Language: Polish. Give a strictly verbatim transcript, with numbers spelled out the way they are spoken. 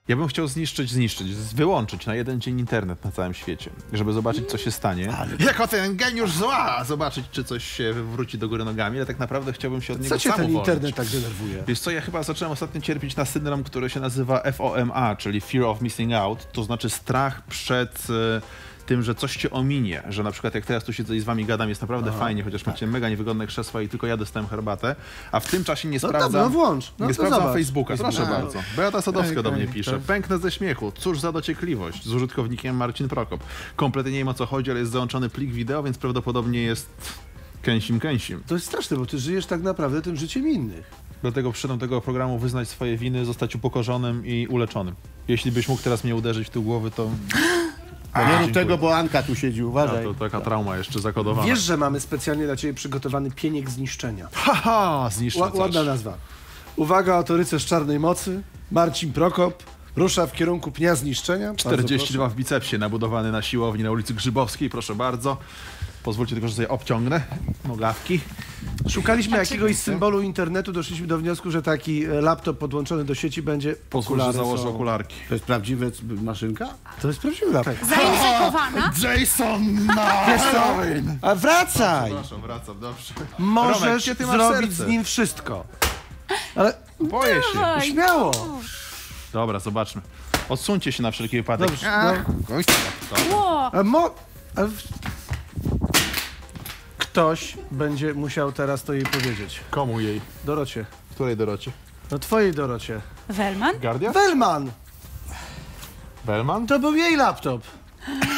Ja bym chciał zniszczyć, zniszczyć, wyłączyć na jeden dzień internet na całym świecie, żeby zobaczyć, co się stanie. Ale... Jako ten geniusz zła! Zobaczyć, czy coś się wywróci do góry nogami, ale tak naprawdę chciałbym się od niego Co cię sam ten uwolnić. internet tak denerwuje? Wiesz co, ja chyba zacząłem ostatnio cierpieć na syndrom, który się nazywa F O M A, czyli Fear of Missing Out, to znaczy strach przed e, tym, że coś cię ominie, że na przykład jak teraz tu siedzę i z wami gadam, jest naprawdę Aha, fajnie, chociaż tak. macie mega niewygodne krzesła i tylko ja dostałem herbatę, a w tym czasie nie no sprawdzam, dobra, no włącz. No nie sprawdzam zobacz. Facebooka, proszę no. bardzo. Beata Sadowska Ej, do mnie ej, pisze, tak. pęknę ze śmiechu, cóż za dociekliwość, z użytkownikiem Marcin Prokop. Kompletnie nie wiem, o co chodzi, ale jest załączony plik wideo, więc prawdopodobnie jest kęsim kęsim. To jest straszne, bo ty żyjesz tak naprawdę tym życiem innych. Dlatego przyszedłem do tego programu wyznać swoje winy, zostać upokorzonym i uleczonym. Jeśli byś mógł teraz mnie uderzyć w tył głowy, to... A nie rób tego, bo Anka tu siedzi, uważaj. No, to taka trauma jeszcze zakodowana. Wiesz, że mamy specjalnie dla ciebie przygotowany pieniek zniszczenia. Haha, zniszczę Ła, coś. Ładna nazwa. Uwaga, oto rycerz czarnej mocy, Marcin Prokop, rusza w kierunku pnia zniszczenia. czterdzieści dwa w bicepsie, nabudowany na siłowni na ulicy Grzybowskiej, proszę bardzo. Pozwólcie tylko, że sobie obciągnę nogawki. Szukaliśmy jakiegoś symbolu internetu, doszliśmy do wniosku, że taki laptop podłączony do sieci będzie... Pozwól, że założę są... okularki. To jest prawdziwa maszynka? To jest prawdziwy laptop. Zainfekowana? Jason, no! Wiesz co? A wracaj! Przepraszam, wracam, dobrze. Możesz Romek, gdzie ty masz zrobić serce? z nim wszystko. Ale Boję się. Dawaj. śmiało. Dobra, zobaczmy. Odsuńcie się na wszelki wypadek. Dobrze, Ach, no. Ło, A mo... A w... Ktoś będzie musiał teraz to jej powiedzieć. Komu jej? Dorocie. Której Dorocie? No twojej Dorocie. Welman? Guardia? Wellman! Bellman? To był jej laptop.